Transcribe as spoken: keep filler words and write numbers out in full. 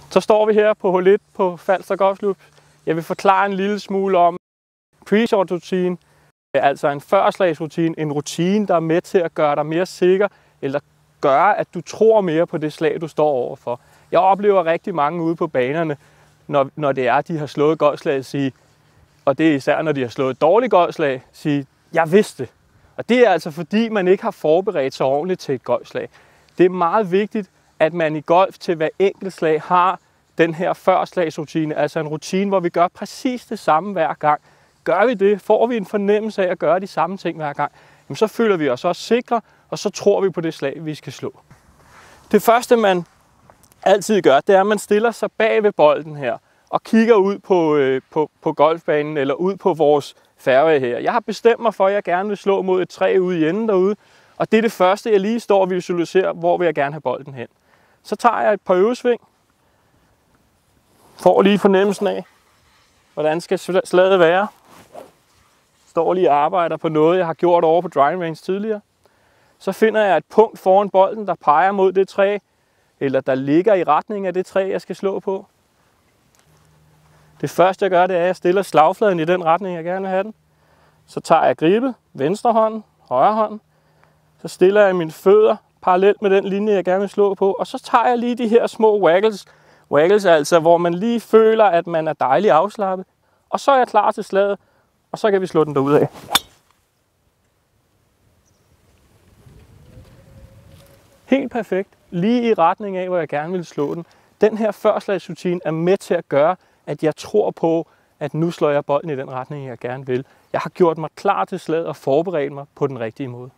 Så står vi her på hul et på Falster Golfklub. Jeg vil forklare en lille smule om pre-shot rutine, altså en førslagsrutine, en rutine, der er med til at gøre dig mere sikker, eller gøre, at du tror mere på det slag, du står overfor. Jeg oplever rigtig mange ude på banerne, når, når det er, at de har slået golfslag, sige, og det er især, når de har slået et dårligt golfslag, sige, jeg vidste det. Og det er altså fordi, man ikke har forberedt sig ordentligt til et golfslag. Det er meget vigtigt, at man i golf til hver enkelt slag har den her førslagsrutine, altså en rutine, hvor vi gør præcis det samme hver gang. Gør vi det, får vi en fornemmelse af at gøre de samme ting hver gang, jamen så føler vi os også sikre, og så tror vi på det slag, vi skal slå. Det første, man altid gør, det er, at man stiller sig bag ved bolden her, og kigger ud på, øh, på, på golfbanen, eller ud på vores fairway her. Jeg har bestemt mig for, at jeg gerne vil slå mod et træ ude i enden derude, og det er det første, jeg lige står og visualiserer, hvor vil jeg gerne have bolden hen. Så tager jeg et par øvesving, får lige fornemmelsen af, hvordan skal slaget være. Står lige og arbejder på noget, jeg har gjort over på driving range tidligere. Så finder jeg et punkt foran bolden, der peger mod det træ, eller der ligger i retning af det træ, jeg skal slå på. Det første, jeg gør, det er, at jeg stiller slagfladen i den retning, jeg gerne vil have den. Så tager jeg grebet, venstre hånd, højre hånd. Så stiller jeg mine fødder parallelt med den linje, jeg gerne vil slå på. Og så tager jeg lige de her små waggles, waggles altså, hvor man lige føler, at man er dejligt afslappet. Og så er jeg klar til slaget, og så kan vi slå den derudad. Helt perfekt, lige i retning af, hvor jeg gerne vil slå den. Den her førslagsrutine er med til at gøre, at jeg tror på, at nu slår jeg bolden i den retning, jeg gerne vil. Jeg har gjort mig klar til slaget og forberedt mig på den rigtige måde.